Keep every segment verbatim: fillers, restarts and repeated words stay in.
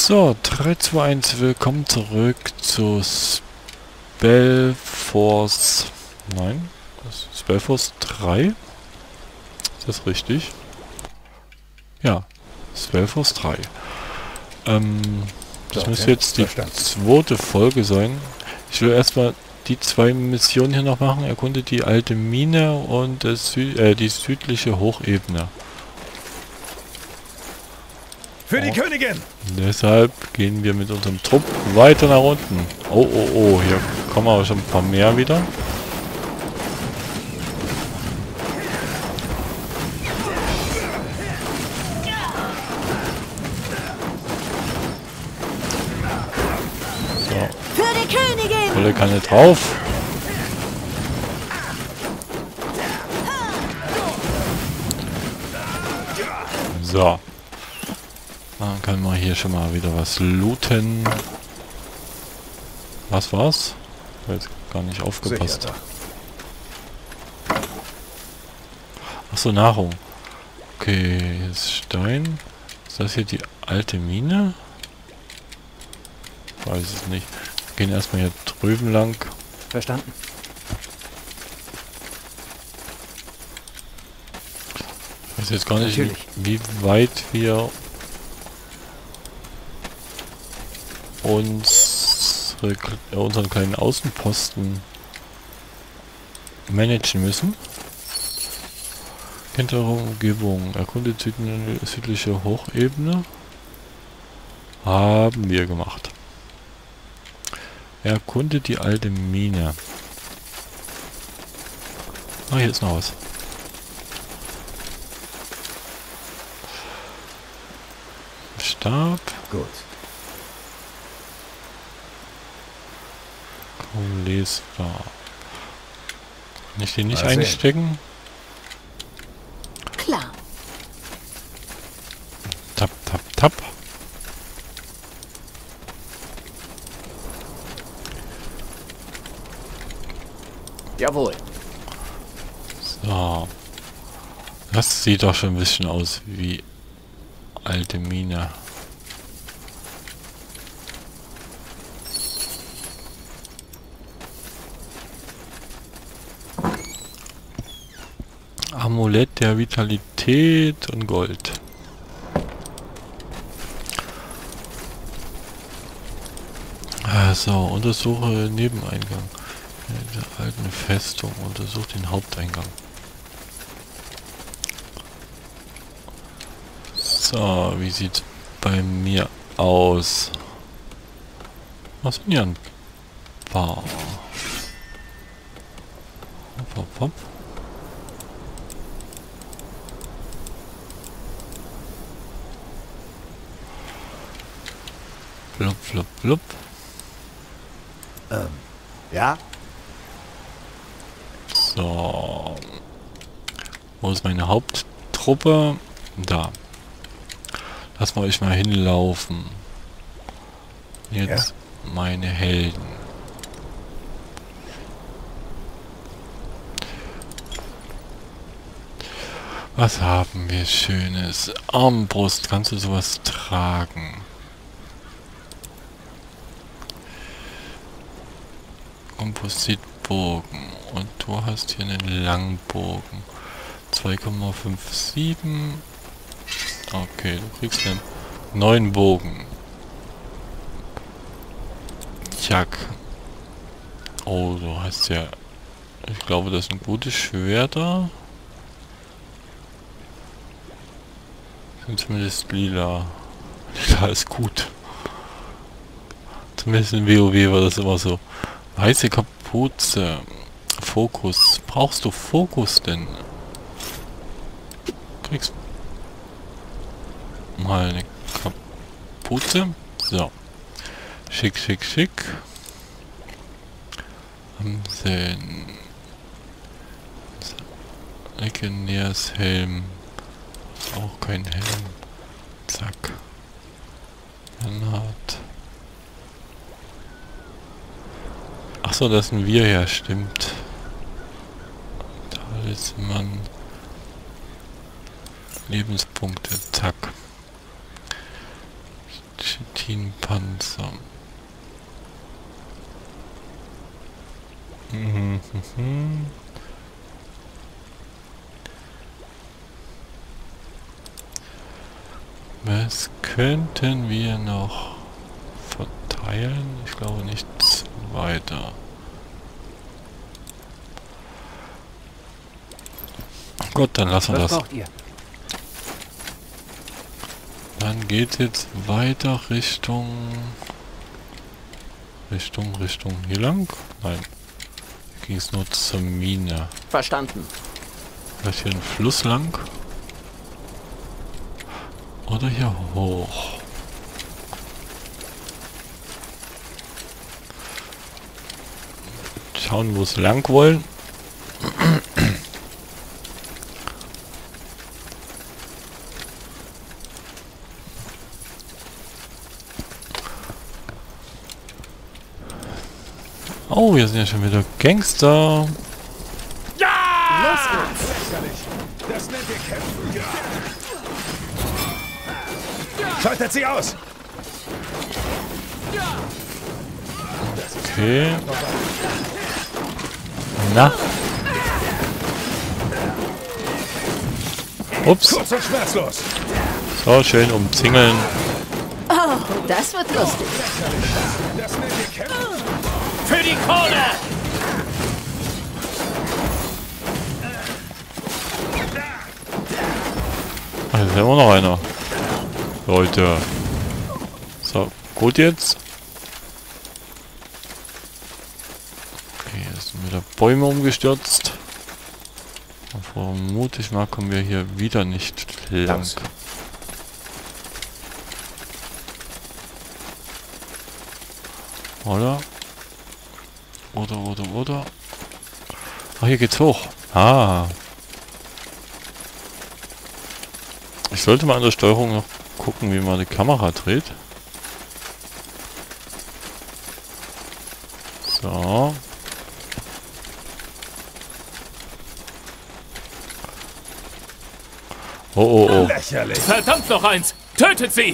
So, drei, zwei, eins, willkommen zurück zu Spellforce. Nein, das ist Spellforce drei. Ist das richtig? Ja, Spellforce drei. Ähm, das So, müsste ja, jetzt die verstanden. zweite Folge sein. Ich will erstmal die zwei Missionen hier noch machen. Erkunde die alte Mine und das Sü äh, die südliche Hochebene. Für die Oh. Königin! Deshalb gehen wir mit unserem Trupp weiter nach unten. Oh, oh, oh, hier kommen aber schon ein paar mehr wieder. So, Für die Königin! volle Kanne drauf. So. Dann kann man hier schon mal wieder was looten. Was war's? Ich habe jetzt gar nicht aufgepasst. Sicher Achso, Nahrung. Okay, hier ist Stein. Ist das hier die alte Mine? Ich weiß es nicht. Wir gehen erstmal hier drüben lang. Verstanden. Ich weiß jetzt gar nicht, wie, Natürlich. wie weit wir unsere, äh, unseren kleinen Außenposten managen müssen. Kennt eure Umgebung. Erkundet süd- südliche Hochebene. Haben wir gemacht. Erkundet die alte Mine. Ah, hier ist noch was. Stab. Gut. Kaum lesbar. Kann ich den nicht Mal sehen. einstecken? Klar. Tap, tap, tap. Jawohl. So. Das sieht doch schon ein bisschen aus wie alte Mine. Amulett der Vitalität und Gold. Also, untersuche Nebeneingang der alten Festung. Untersuche den Haupteingang. So, wie sieht's bei mir aus? Was sind hier ein paar? Hopp, hopp, hopp. Blub, blub, blub. Ähm, ja? So. Wo ist meine Haupttruppe? Da. Lass mal euch mal hinlaufen. Jetzt meine Helden. Was haben wir Schönes? Armbrust, kannst du sowas tragen? Kompositbogen. Und du hast hier einen Langbogen. zwei Komma fünf sieben. Okay, du kriegst einen neuen Bogen. Tjack. Oh, du hast ja... Ich glaube, das sind gute Schwerter. Sind zumindest lila. Lila ist gut. Zumindest in WoW war das immer so. Weiße Kapuze. Fokus. Brauchst du Fokus denn? Kriegst mal eine Kapuze. So. Schick, schick, schick. Haben sie einen Legionärshelm. Auch kein Helm. Zack. Granat. Achso, das sind wir ja, stimmt. Talisman. Lebenspunkte, zack. Platinpanzer. Mhm, mhm. Was könnten wir noch verteilen? Ich glaube nichts weiter. Gut, dann lassen wir Was das. braucht ihr? Dann geht jetzt weiter Richtung... Richtung, Richtung... Hier lang? Nein. Hier ging es nur zur Mine. Verstanden. Vielleicht hier ein Fluss lang? Oder hier hoch? Schauen, wo es lang wollen. Oh, hier sind ja schon wieder Gangster. Los geht's! Das nennt ihr Kämpfen, ja! Schaltet sie aus! Okay. Na? Ups. Kurz und schmerzlos! So, schön umzingeln. Oh, das wird lustig. Das nennt ihr Kämpfen! Für die Kohle! Ah, hier ist ja immer noch einer. Leute. So, gut jetzt. Okay, hier sind wieder Bäume umgestürzt. Und vermute ich mal, kommen wir hier wieder nicht lang. Los. Oder? Oder, oder, oder? Ach, hier geht's hoch. Ah. Ich sollte mal an der Steuerung noch gucken, wie man die Kamera dreht. So. Oh, oh, oh. Lächerlich! Verdammt noch eins! Tötet sie!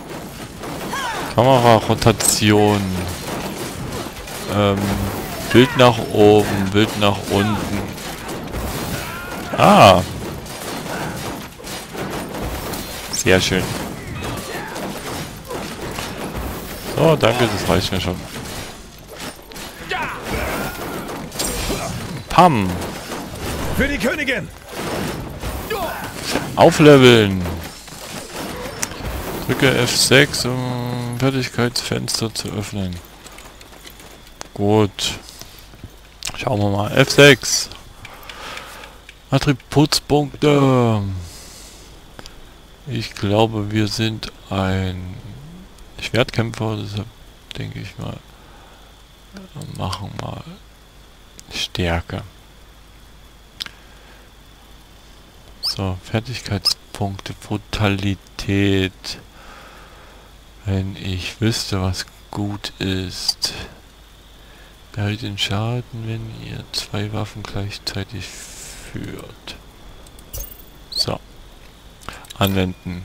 Kamerarotation. Ähm, Bild nach oben, Bild nach unten. Ah. Sehr schön. So, danke, das reicht mir schon. Pam. Für die Königin! Aufleveln. Drücke F sechs, um Fertigkeitsfenster zu öffnen. Gut. Schauen wir mal. F sechs. Attributspunkte. Ich glaube, wir sind ein Schwertkämpfer, deshalb denke ich mal, wir machen mal Stärke. So, Fertigkeitspunkte, Brutalität. Wenn ich wüsste, was gut ist. Erhöht den Schaden, wenn ihr zwei Waffen gleichzeitig führt. So. Anwenden.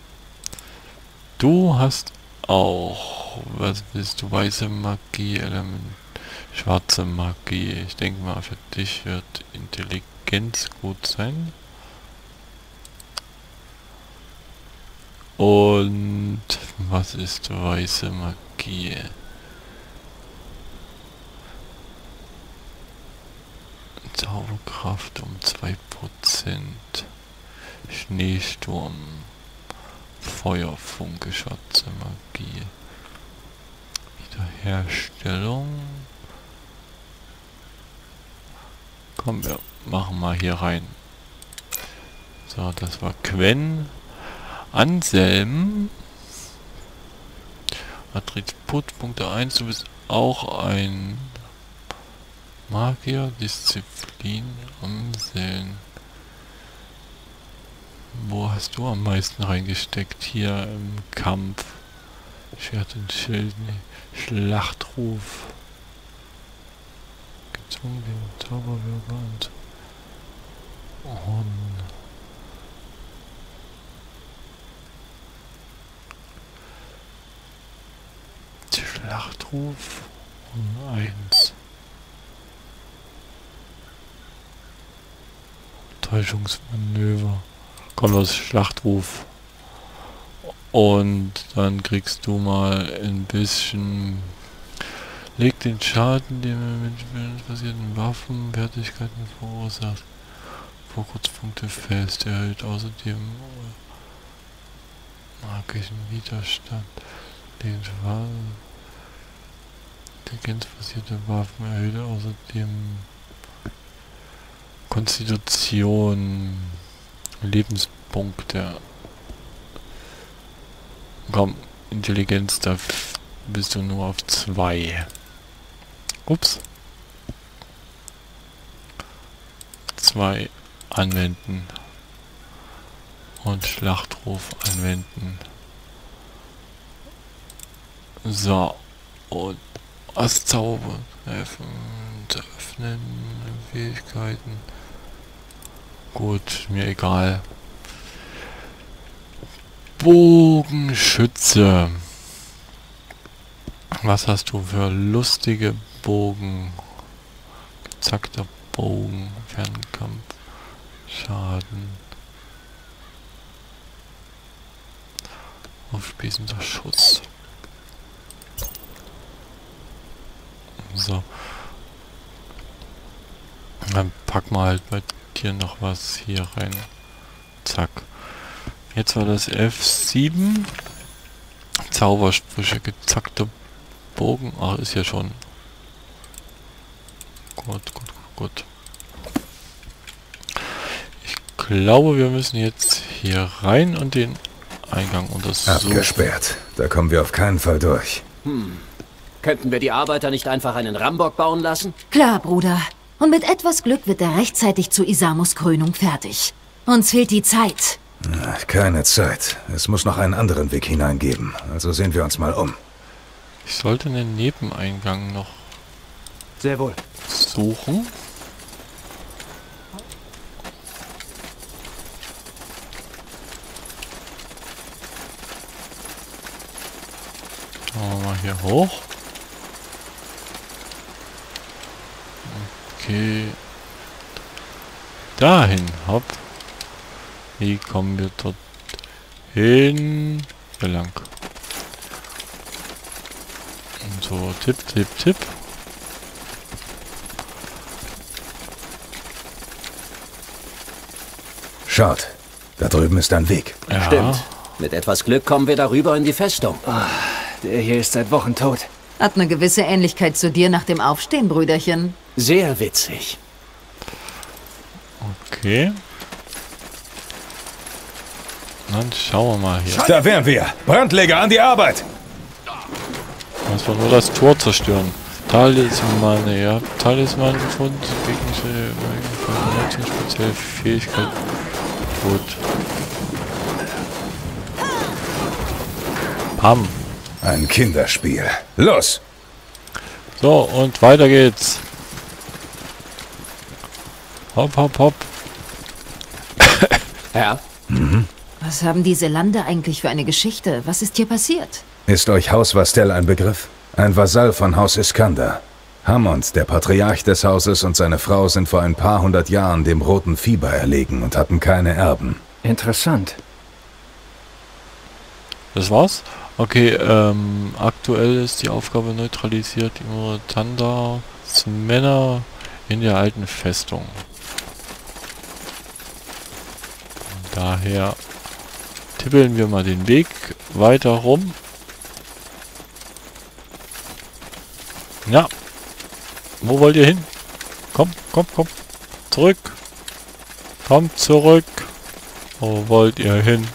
Du hast auch, was bist du, weiße Magie, Element, schwarze Magie. Ich denke mal, für dich wird Intelligenz gut sein. Und was ist weiße Magie? Zauberkraft um zwei Prozent. Schneesturm. Feuerfunke, schwarze Magie. Wiederherstellung. Komm, wir machen mal hier rein. So, das war Quen. Anselm. Attributpunkte eins. Du bist auch ein Magier. Disziplin. Anselm. Wo hast du am meisten reingesteckt? Hier im Kampf. Schwert und Schild. Nee. Schlachtruf. Gezwungen den Zauberwürger und Horn. Schlachtruf eins. Täuschungsmanöver. Komm, das Schlachtruf. Und dann kriegst du mal ein bisschen... Leg den Schaden, den man mit basierten Waffen, Fertigkeiten verursacht. Vorkurzpunkte fest. Erhöht außerdem magischen Widerstand. Den Schaden. Intelligenzbasierte Waffen erhöht außerdem Konstitution, Lebenspunkte. Komm, Intelligenz, da bist du nur auf zwei. Ups. zwei anwenden. Und Schlachtruf anwenden. So. Und als Zauber treffen, öffnen, Fähigkeiten. Gut, mir egal. Bogenschütze. Was hast du für lustige Bogen? Gezackter Bogen, Fernkampf, Schaden. Aufspießender Schuss. So. Dann packen wir halt bei dir noch was hier rein. Zack. Jetzt war das F sieben. Zaubersprüche, gezackter Bogen. Ach, ist ja schon. Gut, gut, gut, gut. Ich glaube, wir müssen jetzt hier rein und den Eingang untersuchen. Abgesperrt. Da kommen wir auf keinen Fall durch. Hm. Könnten wir die Arbeiter nicht einfach einen Rambock bauen lassen? Klar, Bruder. Und mit etwas Glück wird er rechtzeitig zu Isamos Krönung fertig. Uns fehlt die Zeit. Ach, keine Zeit. Es muss noch einen anderen Weg hineingeben. Also sehen wir uns mal um. Ich sollte einen Nebeneingang noch Sehr wohl. suchen. Schauen wir mal hier hoch. Okay. Dahin, hopp. Wie kommen wir dort hin? Hier lang. Und so, tipp, tipp, tipp. Schaut, da drüben ist ein Weg. Ja. Stimmt. Mit etwas Glück kommen wir darüber in die Festung. Der hier ist seit Wochen tot. Hat eine gewisse Ähnlichkeit zu dir nach dem Aufstehen, Brüderchen. Sehr witzig. Okay. Dann schauen wir mal hier. Da wären wir. Brandleger, an die Arbeit. Muss man nur das Tor zerstören. Talisman, ihr habt Talisman gefunden. Gegnerische spezielle Fähigkeit. Gut. Pam. Ein Kinderspiel. Los! So, und weiter geht's. Hopp, hopp, hopp. Herr? Was haben diese Lande eigentlich für eine Geschichte? Was ist hier passiert? Ist euch Haus Vastel ein Begriff? Ein Vasall von Haus Iskander. Hammond, der Patriarch des Hauses, und seine Frau sind vor ein paar hundert Jahren dem roten Fieber erlegen und hatten keine Erben. Interessant. Das war's? Okay, ähm, aktuell ist die Aufgabe neutralisiert, die Tanda Männer in der alten Festung. Daher tippeln wir mal den Weg weiter rum. Ja. Wo wollt ihr hin? Komm, komm, komm. Zurück. Kommt zurück. Wo wollt ihr hin?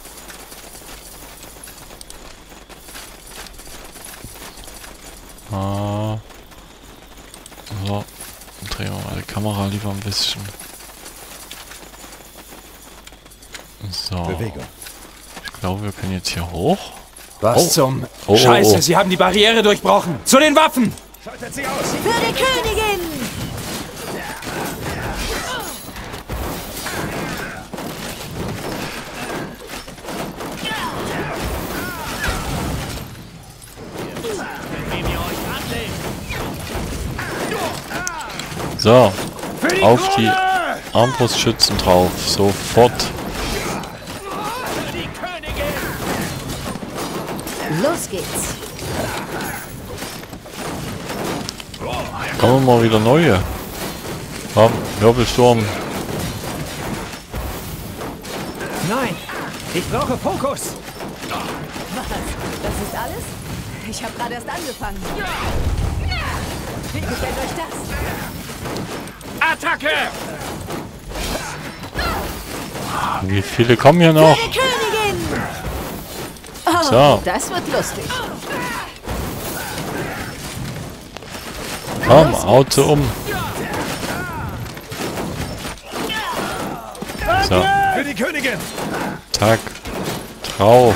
Ah. So. Dann drehen wir mal die Kamera lieber ein bisschen. So. Bewegung. Ich glaube, wir können jetzt hier hoch. Was Oh. zum... Oh, Scheiße, oh, oh. sie haben die Barriere durchbrochen. Zu den Waffen! Schaltet sie aus! Für die Königin! So. Auf die Armbrustschützen drauf. Sofort. Los geht's. Kommen wir mal wieder neue. Komm, Wirbelsturm. Nein, ich brauche Fokus. Was? Das ist alles? Ich habe gerade erst angefangen. Wie gefällt euch das? Attacke! Wie viele kommen hier noch? Die Königin! Oh, So. das wird lustig. Komm, Auto um. So. Für die Königin! Tack. Drauf.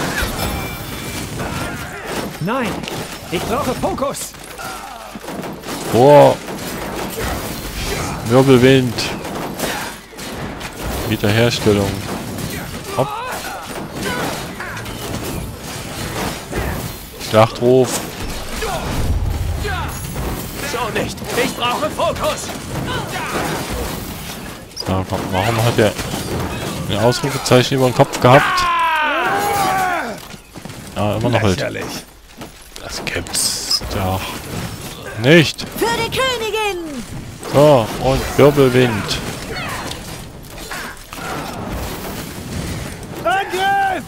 Nein, ich brauche Fokus. Vor. Wirbelwind. Wiederherstellung. Hopp. Schlachtruf. So nicht. Ich brauche Fokus. So, komm, warum hat er ein Ausrufezeichen über den Kopf gehabt? Ja, immer noch halt. Das gibt's doch nicht. Für die Königin! So, und Wirbelwind. Angriff!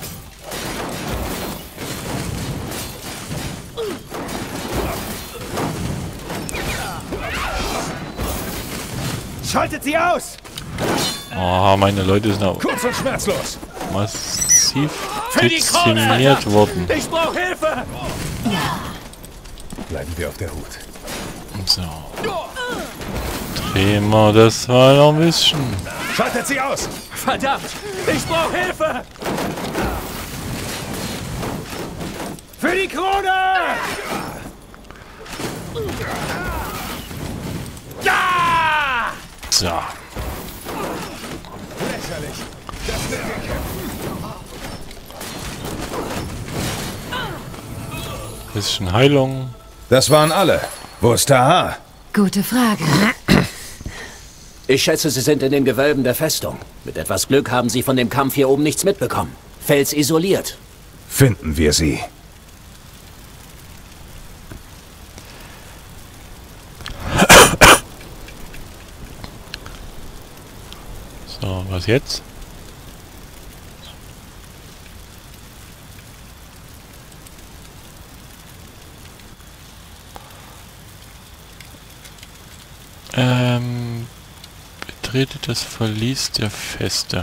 Schaltet sie aus! Oh, meine Leute sind auch Kurz und schmerzlos. massiv dezimiert worden. Ich brauche Hilfe! Bleiben wir auf der Hut. So. Drehen wir das mal noch ein bisschen. Schaltet sie aus! Verdammt! Ich brauche Hilfe! Für die Krone! Ja! So. Lächerlich! Das will wir kämpfen! Bisschen Heilung. Das waren alle. Wo ist Taha? Gute Frage. Ich schätze, Sie sind in den Gewölben der Festung. Mit etwas Glück haben Sie von dem Kampf hier oben nichts mitbekommen. Fels isoliert. Finden wir sie. So, was jetzt? Ähm, betrete das Verlies der Feste.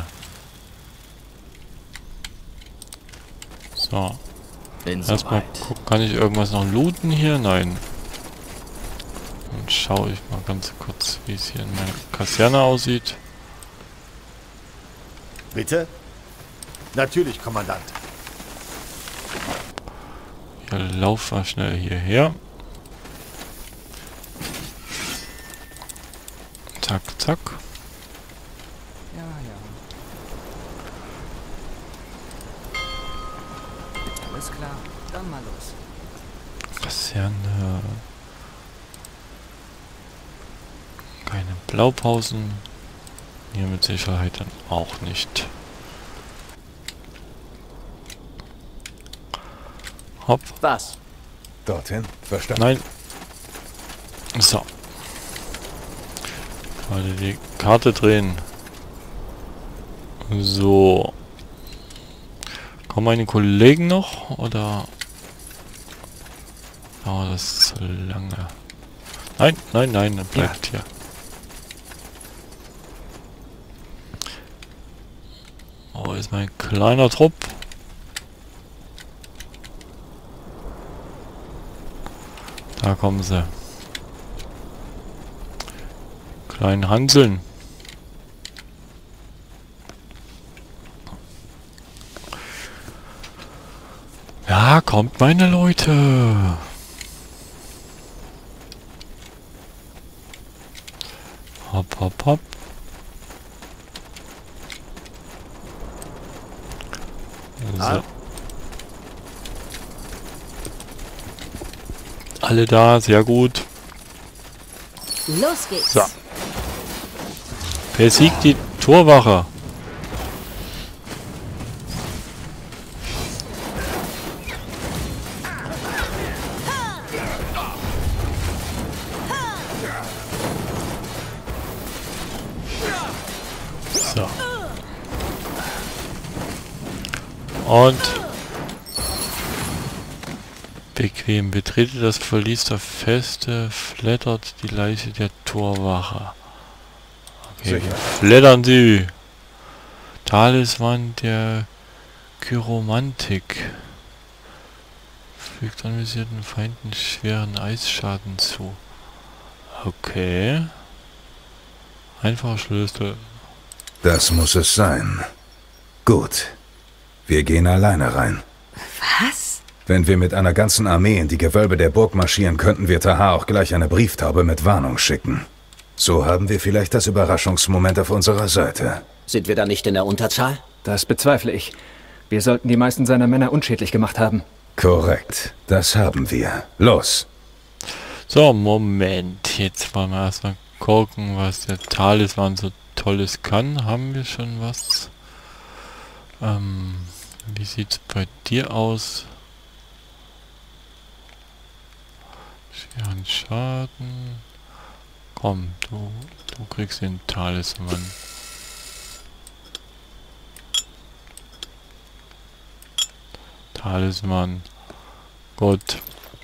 So. Bin Erstmal gucken, kann ich irgendwas noch looten hier? Nein. Dann schaue ich mal ganz kurz, wie es hier in meiner Kaserne aussieht. Bitte? Natürlich, Kommandant. Ja, lauf mal schnell hierher. Zack, zack. Ja, ja. Alles klar. Dann mal los. Kaserne. Keine Blaupausen. Hier mit Sicherheit dann auch nicht. Hopp. Was? Dorthin. Verstanden. Nein. So. Gerade die Karte drehen. So. Kommen meine Kollegen noch? Oder... Oh, das ist zu lange. Nein, nein, nein, er bleibt hier. Oh, ist mein kleiner Trupp. Da kommen sie. Kleinen Hanseln. Ja, kommt meine Leute. Hopp, hopp, hopp. So. Alle da, sehr gut. Los geht's. So. Besiegt die Torwache. So. Und bequem betrete das Verlies der Feste, flattert die Leiche der Torwache. Okay, flattern sie. Talisman der Kyromantik. Fügt anvisierten Feinden schweren Eisschaden zu. Okay. Einfacher Schlüssel. Das muss es sein. Gut. Wir gehen alleine rein. Was? Wenn wir mit einer ganzen Armee in die Gewölbe der Burg marschieren, könnten wir Tahar auch gleich eine Brieftaube mit Warnung schicken. So haben wir vielleicht das Überraschungsmoment auf unserer Seite. Sind wir da nicht in der Unterzahl? Das bezweifle ich. Wir sollten die meisten seiner Männer unschädlich gemacht haben. Korrekt. Das haben wir. Los! So, Moment. Jetzt wollen wir erstmal gucken, was der Talisman so Tolles kann. Haben wir schon was? Ähm, wie sieht's bei dir aus? Schweren Schaden. Komm, du, du kriegst den Talisman. Talisman. Gut.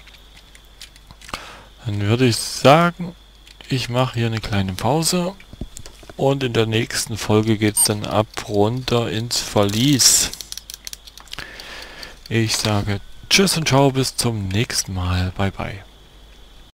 Dann würde ich sagen, ich mache hier eine kleine Pause. Und in der nächsten Folge geht es dann ab runter ins Verlies. Ich sage Tschüss und Ciao, bis zum nächsten Mal. Bye bye.